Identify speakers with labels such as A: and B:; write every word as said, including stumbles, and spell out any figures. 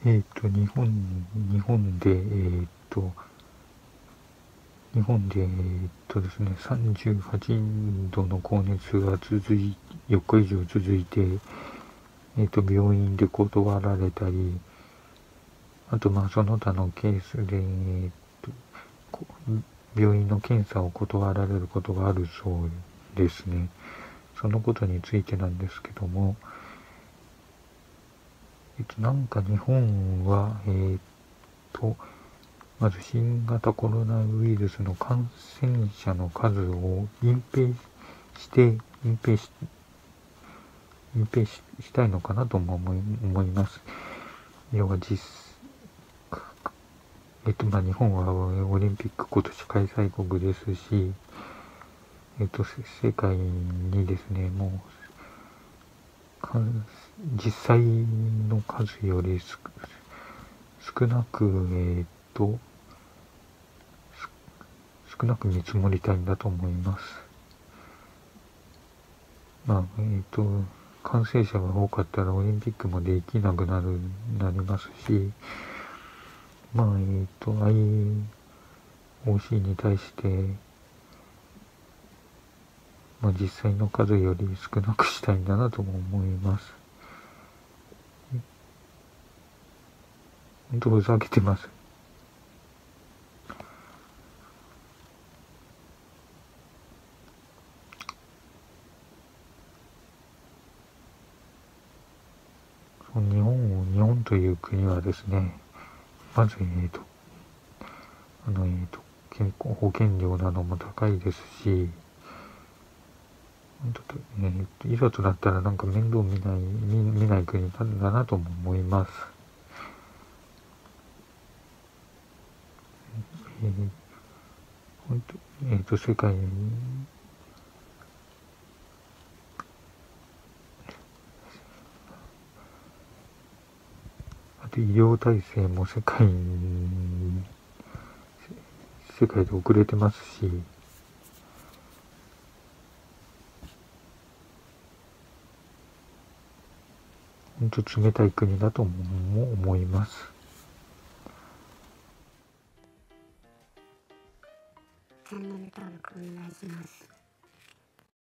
A: えっと、日本、日本で、えっと、日本で、えっとですね、さんじゅうはちどの高熱が続い、よっか以上続いて、えっと、病院で断られたり、あと、まあ、その他のケースで、えっと、病院の検査を断られることがあるそうですね。そのことについてなんですけども、えっと、なんか日本は、えっと、まず新型コロナウイルスの感染者の数を隠蔽して、隠蔽し、隠蔽ししたいのかなとも思い思います。要は実、えっと、まあ、日本はオリンピック今年開催国ですし、えっと、世界にですね、もう、実際の数より少なく、えっと、少なく見積もりたいんだと思います。まあ、えっと、感染者が多かったらオリンピックもできなくなる、なりますし、まあ、えっと、アイオーシー に対して、まあ、実際の数より少なくしたいんだなとも思います。本当ふざけてます。日本を、日本という国はですね、まず、えっと、あの、えっと、健康保険料なども高いですし、えー、といざとなったらなんか面倒見ない見見ない国なんだなとも思います。えー、本当えー、と世界にあと医療体制も世界に世界で遅れてますし、本当冷たい国だとも思います。
B: チャンネル登録お願いします。